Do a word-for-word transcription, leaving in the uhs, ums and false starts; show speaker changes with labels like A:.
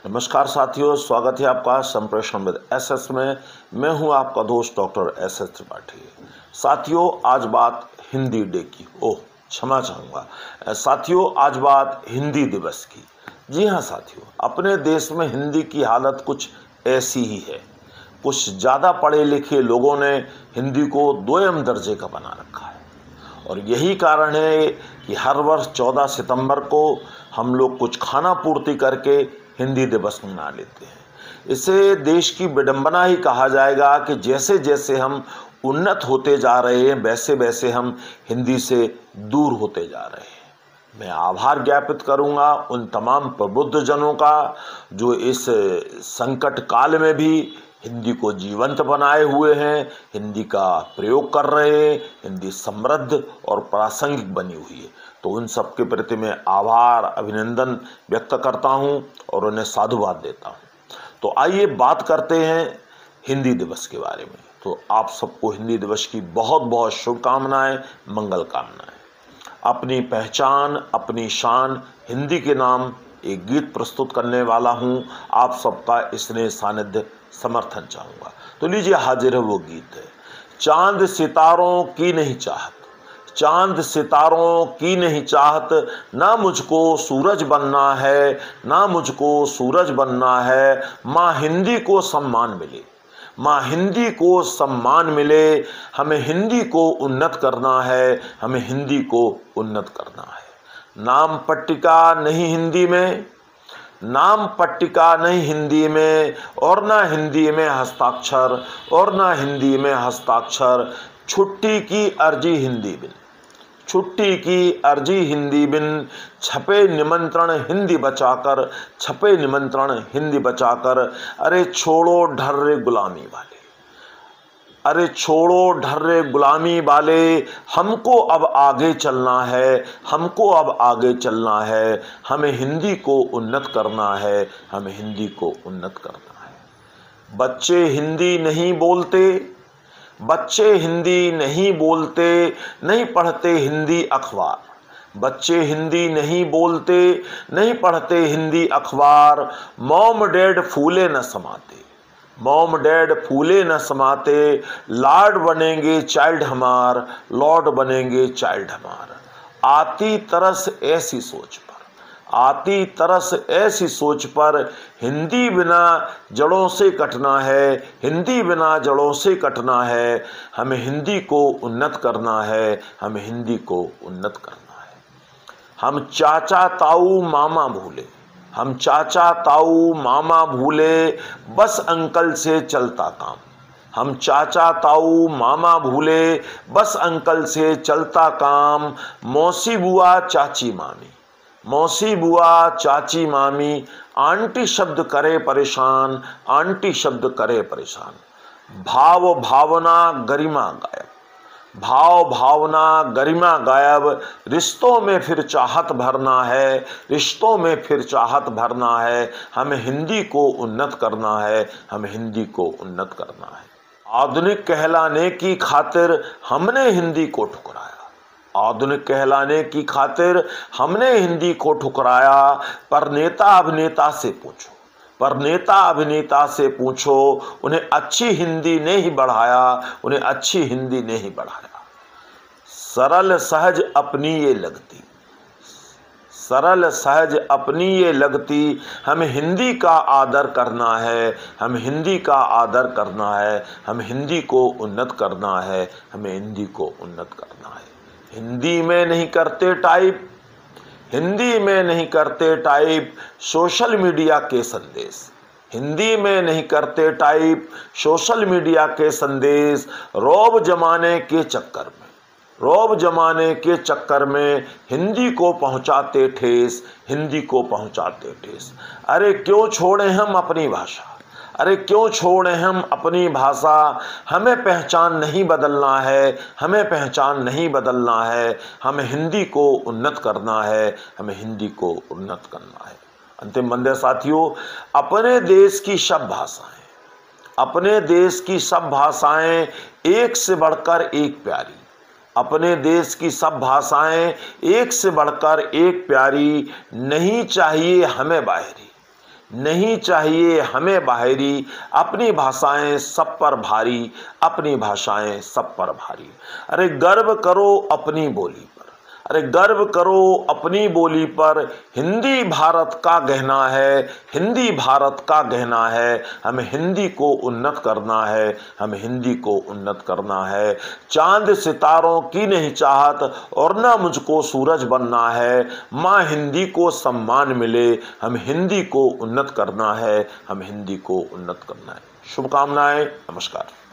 A: नमस्कार साथियों, स्वागत है आपका संप्रेषण विद एस एस में। मैं हूं आपका दोस्त डॉक्टर एस एस त्रिपाठी। साथियों, आज बात हिंदी डे की, ओह क्षमा चाहूँगा साथियों, आज बात हिंदी दिवस की। जी हाँ साथियों, अपने देश में हिंदी की हालत कुछ ऐसी ही है। कुछ ज़्यादा पढ़े लिखे लोगों ने हिंदी को दोयम दर्जे का बना रखा है और यही कारण है कि हर वर्ष चौदह सितंबर को हम लोग कुछ खाना पूर्ति करके हिंदी दिवस मना लेते हैं। इसे देश की विडंबना ही कहा जाएगा कि जैसे जैसे हम उन्नत होते जा रहे हैं वैसे वैसे हम हिंदी से दूर होते जा रहे हैं। मैं आभार ज्ञापित करूंगा उन तमाम प्रबुद्ध जनों का जो इस संकट काल में भी हिंदी को जीवंत बनाए हुए हैं, हिंदी का प्रयोग कर रहे हैं, हिंदी समृद्ध और प्रासंगिक बनी हुई है। तो उन सब के प्रति मैं आभार अभिनंदन व्यक्त करता हूं और उन्हें साधुवाद देता हूं। तो आइए बात करते हैं हिंदी दिवस के बारे में। तो आप सबको हिंदी दिवस की बहुत बहुत शुभकामनाएं, मंगल कामनाएं। अपनी पहचान, अपनी शान, हिंदी के नाम एक गीत प्रस्तुत करने वाला हूं। आप सबका स्नेह सानिध्य समर्थन चाहूँगा। तो लीजिए, हाजिर है वो गीत है। चांद सितारों की नहीं चाहत, चांद सितारों की नहीं चाहत, ना मुझको सूरज बनना है, ना मुझको सूरज बनना है। माँ हिंदी को सम्मान मिले, माँ हिंदी को सम्मान मिले। हमें हिंदी को उन्नत करना है, हमें हिंदी को उन्नत करना है। नाम पट्टिका नहीं हिंदी में, नाम पट्टिका नहीं हिंदी में, और ना हिंदी में हस्ताक्षर, और ना हिंदी में हस्ताक्षर। छुट्टी की अर्जी हिंदी बिन, छुट्टी की अर्जी हिंदी बिन। छपे निमंत्रण हिंदी बचाकर, छपे निमंत्रण हिंदी बचाकर। अरे छोड़ो ढर्रे गुलामी वाले, अरे छोड़ो ढर्रे गुलामी वाले। हमको अब आगे चलना है, हमको अब आगे चलना है। हमें हिंदी को उन्नत करना है, हमें हिंदी को उन्नत करना है। बच्चे हिंदी नहीं बोलते, बच्चे हिंदी नहीं बोलते, नहीं पढ़ते हिंदी अखबार। बच्चे हिंदी नहीं बोलते, नहीं पढ़ते हिंदी अखबार। मॉम डैड फूले न समाते, मॉम डैड फूले न समाते। लॉर्ड बनेंगे चाइल्ड हमार, लॉर्ड बनेंगे चाइल्ड हमार। आती तरस ऐसी सोच पर, आती तरस ऐसी सोच पर। हिंदी बिना जड़ों से कटना है, हिंदी बिना जड़ों से कटना है। हमें हिंदी को उन्नत करना है, हमें हिंदी को उन्नत करना है। हम चाचा ताऊ मामा भूले, हम चाचा ताऊ मामा भूले, बस अंकल से चलता काम। हम चाचा ताऊ मामा भूले, बस अंकल से चलता काम। मौसी बुआ चाची मामी, मौसी बुआ चाची मामी। आंटी शब्द करे परेशान, आंटी शब्द करे परेशान। भाव भावना गरिमा गायब, भाव भावना गरिमा गायब। रिश्तों में फिर चाहत भरना है, रिश्तों में फिर चाहत भरना है। हमें हिंदी को उन्नत करना है, हमें हिंदी को उन्नत करना है। आधुनिक कहलाने की खातिर हमने हिंदी को ठुकराया, आधुनिक कहलाने की खातिर हमने हिंदी को ठुकराया। पर नेता अभिनेता से पूछो, पर नेता अभिनेता से पूछो, उन्हें अच्छी हिंदी ने ही बढ़ाया, उन्हें अच्छी हिंदी ने ही बढ़ाया। सरल सहज अपनी ये लगती, सरल सहज अपनी ये लगती। हमें हिंदी का आदर करना है, हमें हिंदी का आदर करना है, हमें हिंदी को उन्नत करना है, हमें हिंदी को उन्नत करना है। हिंदी में नहीं करते टाइप, हिंदी में नहीं करते टाइप सोशल मीडिया के संदेश। हिंदी में नहीं करते टाइप सोशल मीडिया के संदेश। रौब जमाने के चक्कर में, रौब जमाने के चक्कर में हिंदी को पहुंचाते ठेस, हिंदी को पहुंचाते ठेस। अरे क्यों छोड़े हम अपनी भाषा, अरे क्यों छोड़े हम अपनी भाषा। हमें पहचान नहीं बदलना है, हमें पहचान नहीं बदलना है। हमें हिंदी को उन्नत करना है, हमें हिंदी को उन्नत करना है। अंतिम बंदे साथियों, अपने देश की सब भाषाएं, अपने देश की सब भाषाएं एक से बढ़कर एक प्यारी, अपने देश की सब भाषाएं एक से बढ़कर एक प्यारी। नहीं चाहिए हमें बाहरी, नहीं चाहिए हमें बाहरी, अपनी भाषाएं सब पर भारी, अपनी भाषाएं सब पर भारी। अरे गर्व करो अपनी बोली पर, अरे गर्व करो अपनी बोली पर, हिंदी भारत का गहना है, हिंदी भारत का गहना है। हमें हिंदी को उन्नत करना है, हमें हिंदी को उन्नत करना है। चांद सितारों की नहीं चाहत और ना मुझको सूरज बनना है, माँ हिंदी को सम्मान मिले, हम हिंदी को उन्नत करना है, हम हिंदी को उन्नत करना है। शुभकामनाएं, नमस्कार।